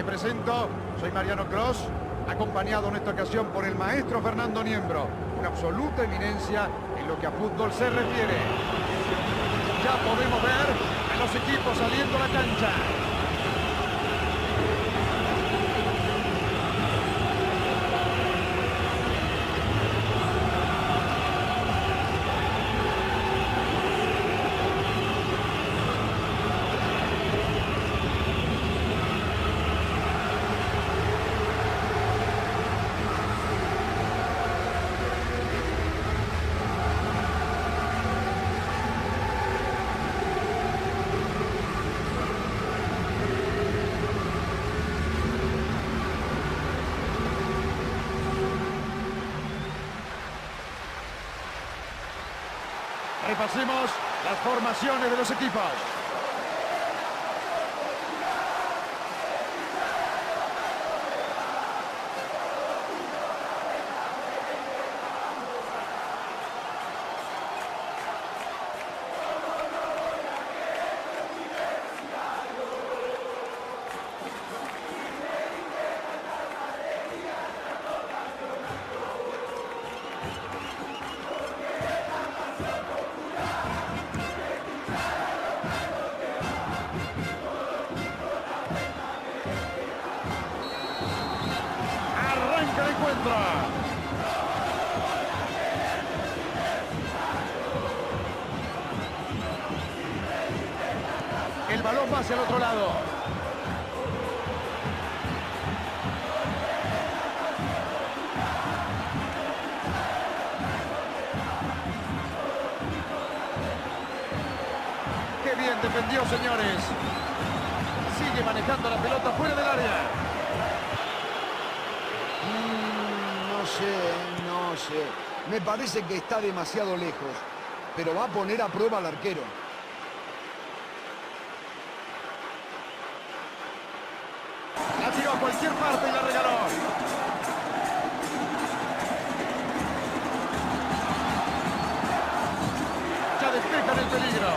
Me presento, soy Mariano Clos, acompañado en esta ocasión por el maestro Fernando Niembro, una absoluta eminencia en lo que a fútbol se refiere. Ya podemos ver a los equipos saliendo a la cancha. Repasemos las formaciones de los equipos. El balón va hacia el otro lado. Qué bien defendió, señores. Sigue manejando la pelota fuera del área. No sé. Me parece que está demasiado lejos, pero va a poner a prueba al arquero. La tiró a cualquier parte y la regaló. Ya despejan el peligro.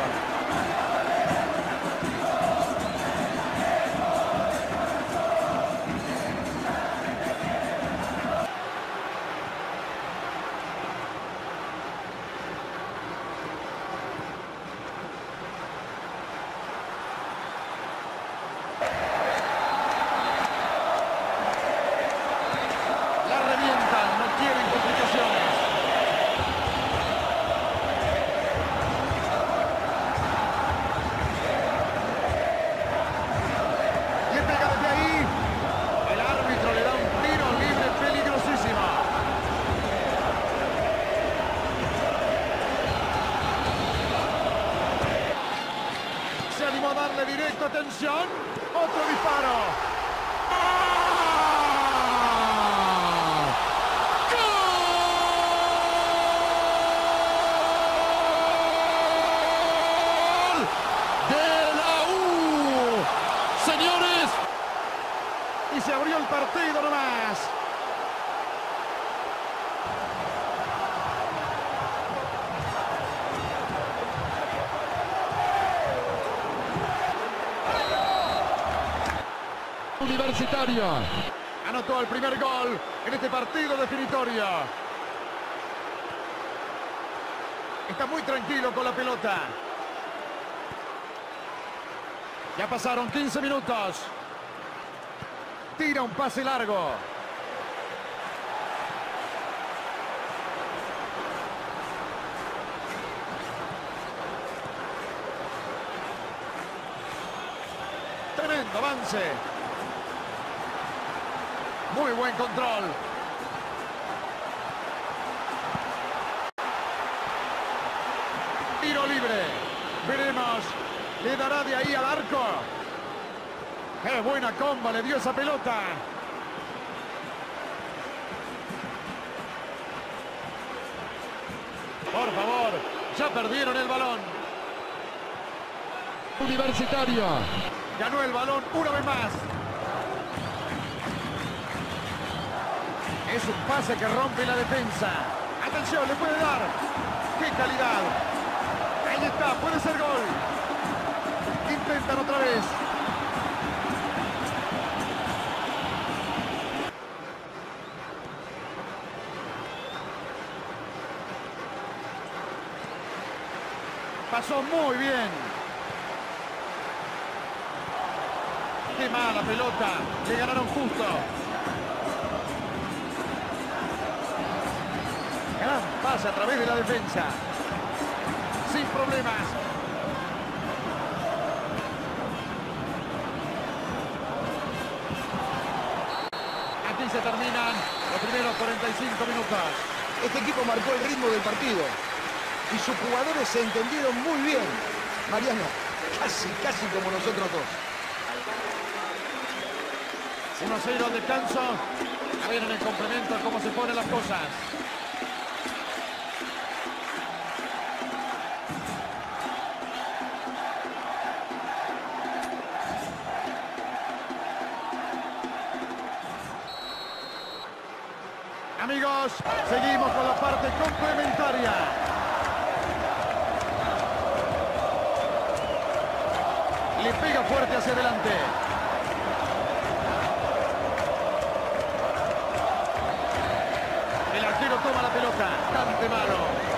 Darle directo, atención, otro disparo. ¡Gol de la U! Señores, y se abrió el partido nomás. Universitario anotó el primer gol en este partido definitorio. Está muy tranquilo con la pelota. Ya pasaron 15 minutos. Tira un pase largo. Tremendo avance. Muy buen control. Tiro libre. Veremos. Le dará de ahí al arco. ¡Qué buena comba le dio esa pelota! Por favor, ya perdieron el balón. Universitario. Ganó el balón una vez más. Es un pase que rompe la defensa. Atención, le puede dar. ¡Qué calidad! Ahí está, puede ser gol. Intentan otra vez. Pasó muy bien. Qué mala pelota. Le ganaron justo. Gran pase a través de la defensa. Sin problemas. Aquí se terminan los primeros 45 minutos. Este equipo marcó el ritmo del partido y sus jugadores se entendieron muy bien. Mariano, casi como nosotros dos. 1-0 al descanso. A ver en el complemento cómo se ponen las cosas. Amigos, seguimos con la parte complementaria. Le pega fuerte hacia adelante. El arquero toma la pelota. Bastante malo.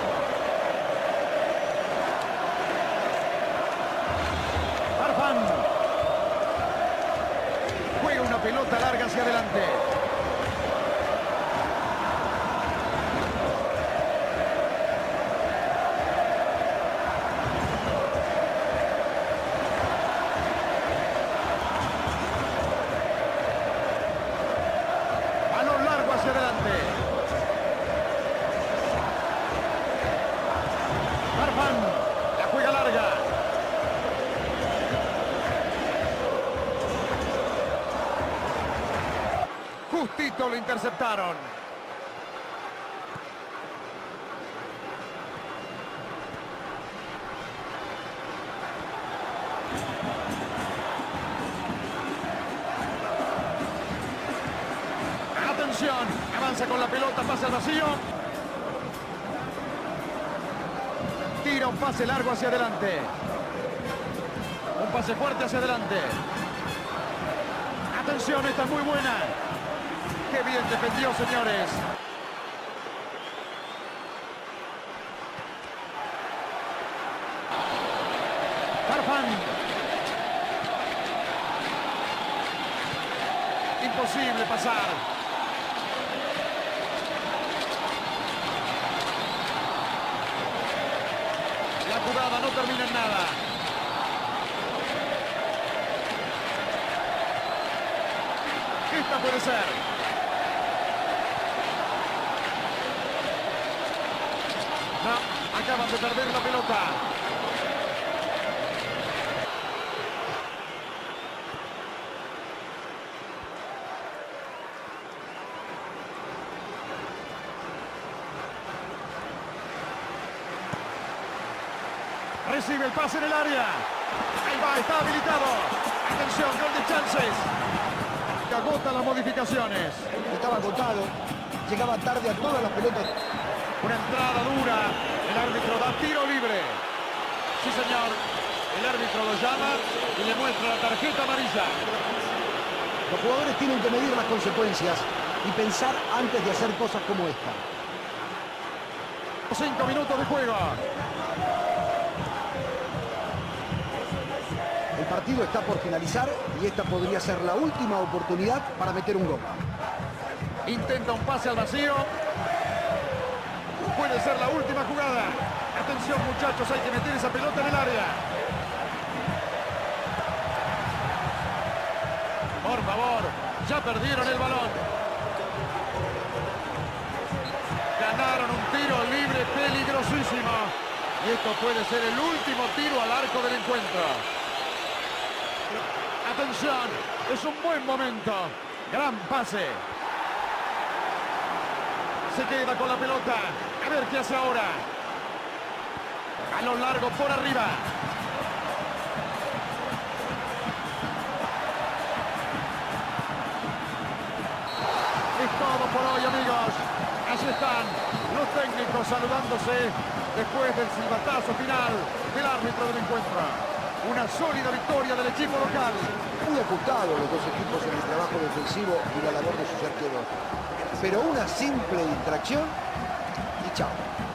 Farfán. Juega una pelota larga hacia adelante. La juega larga. Justito lo interceptaron. Atención, avanza con la pelota, pasa al vacío. Tira un pase largo hacia adelante. Un pase fuerte hacia adelante. Atención, esta es muy buena. Qué bien defendió, señores. Farfán. Imposible pasar. La jugada no termina en nada. Esta puede ser. No, acaban de perder la pelota. Recibe el pase en el área. Ahí va, está habilitado. Atención, gol de chances. Agota las modificaciones. Estaba agotado. Llegaba tarde a todas las pelotas. Una entrada dura. El árbitro da tiro libre. Sí, señor. El árbitro lo llama y le muestra la tarjeta amarilla. Los jugadores tienen que medir las consecuencias y pensar antes de hacer cosas como esta. 5 minutos de juego. El partido está por finalizar y esta podría ser la última oportunidad para meter un gol. Intenta un pase al vacío. Puede ser la última jugada. Atención, muchachos, hay que meter esa pelota en el área. Por favor, ya perdieron el balón. Ganaron un tiro libre peligrosísimo. Y esto puede ser el último tiro al arco del encuentro. Atención, es un buen momento. Gran pase. Se queda con la pelota. A ver qué hace ahora. A lo largo por arriba. Es todo por hoy, amigos. Allí están los técnicos saludándose después del silbatazo final del árbitro del encuentro. Una sólida victoria del equipo local. Muy ajustados los dos equipos en el trabajo defensivo y la labor de sus arqueros. Pero una simple distracción y chao.